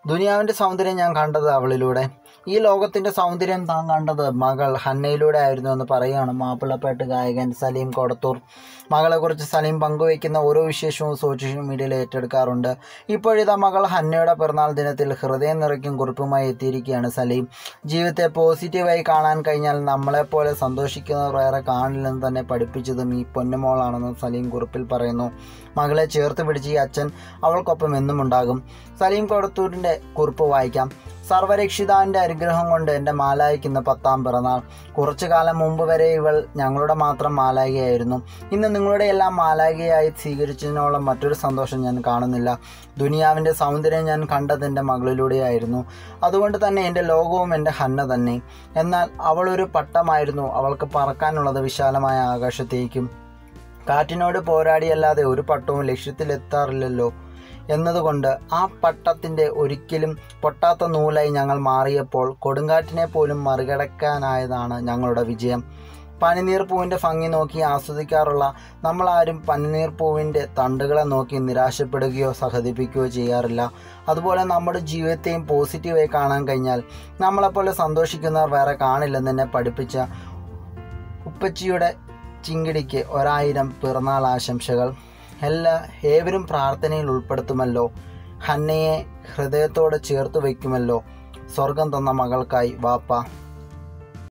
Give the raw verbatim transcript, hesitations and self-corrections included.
ദുനിയാവിൻ്റെ സൗന്ദര്യം ഞാൻ കണ്ടത് അവളിലൂടെ. ഈ ലോകത്തിൻ്റെ സൗന്ദര്യം താൻ കണ്ടത് മകൾ ഹന്നയിലൂടെ ആയിരുന്നു എന്ന് പറയുകയാണ് മാപ്പിളപ്പാട്ട് ഗായകൻ സലീം കൊടത്തൂർ. മകളെക്കുറിച്ച് സലീം പങ്കുവയ്ക്കുന്ന ഓരോ വിശേഷവും സോഷ്യൽ മീഡിയയിൽ ഏറ്റെടുക്കാറുണ്ട്. ഇപ്പോഴിതാ മകൾ ഹന്നയുടെ പിറന്നാൾ ദിനത്തിൽ ഹൃദയം നിറയ്ക്കും കുറിപ്പുമായി എത്തിയിരിക്കുകയാണ് സലീം. ജീവിതത്തെ പോസിറ്റീവായി കാണാൻ കഴിഞ്ഞാൽ നമ്മളെപ്പോലെ സന്തോഷിക്കുന്നവർ വേറെ കാണില്ലെന്ന് തന്നെ പഠിപ്പിച്ചതും ഈ പൊന്നുമോളാണെന്ന് സലീം കുറിപ്പിൽ പറയുന്നു. മകളെ ചേർത്ത് പിടിച്ച് ഈ അച്ഛൻ അവൾക്കൊപ്പം എന്നും ഉണ്ടാകും. സലീം കൊടത്തൂരിൻ്റെ കുറിപ്പ് വായിക്കാം. സർവരക്ഷിതാവിൻ്റെ അനുഗ്രഹം കൊണ്ട് എൻ്റെ മാലായിക്കുന്ന പത്താം പിറന്നാൾ. കുറച്ചു കാലം മുമ്പ് വരെ ഇവൾ ഞങ്ങളുടെ മാത്രം മാലായികയായിരുന്നു. ഇന്ന് നിങ്ങളുടെ എല്ലാം മാലായികയായി സ്വീകരിച്ചതിനോളം മറ്റൊരു സന്തോഷം ഞാൻ കാണുന്നില്ല. ദുനിയാവിൻ്റെ സൗന്ദര്യം ഞാൻ കണ്ടത് എൻ്റെ മകളിലൂടെയായിരുന്നു. അതുകൊണ്ട് തന്നെ എൻ്റെ ലോകവും എൻ്റെ ഹന്ന തന്നെ. എന്നാൽ അവളൊരു പട്ടമായിരുന്നു. അവൾക്ക് പറക്കാനുള്ളത് വിശാലമായ ആകാശത്തേക്കും. കാറ്റിനോട് പോരാടിയല്ലാതെ ഒരു പട്ടവും ലക്ഷ്യത്തിലെത്താറില്ലല്ലോ എന്നതുകൊണ്ട് ആ പട്ടത്തിൻ്റെ ഒരിക്കലും പൊട്ടാത്ത നൂലായി ഞങ്ങൾ മാറിയപ്പോൾ കൊടുങ്കാറ്റിനെ പോലും മറികടക്കാനായതാണ് ഞങ്ങളുടെ വിജയം. പനിനീർ പൂവിൻ്റെ ഭംഗി നോക്കി ആസ്വദിക്കാറുള്ള നമ്മളാരും പനിനീർ പൂവിൻ്റെ തണ്ടുകളെ നോക്കി നിരാശപ്പെടുകയോ സഹതിപ്പിക്കുകയോ ചെയ്യാറില്ല. അതുപോലെ നമ്മുടെ ജീവിതത്തെയും പോസിറ്റീവായി കാണാൻ കഴിഞ്ഞാൽ നമ്മളെപ്പോലെ സന്തോഷിക്കുന്നവർ വേറെ കാണില്ലെന്ന് എന്നെ പഠിപ്പിച്ച ഉപ്പച്ചിയുടെ ചിങ്കിടിക്ക് ഒരായിരം പിറന്നാൾ ആശംസകൾ. എല്ലാ ഏവരും പ്രാർത്ഥനയിൽ ഉൾപ്പെടുത്തുമല്ലോ. ഹന്നയെ ഹൃദയത്തോട് ചേർത്ത് വയ്ക്കുമല്ലോ. സ്വർഗം തന്ന മകൾക്കായി വാപ്പ.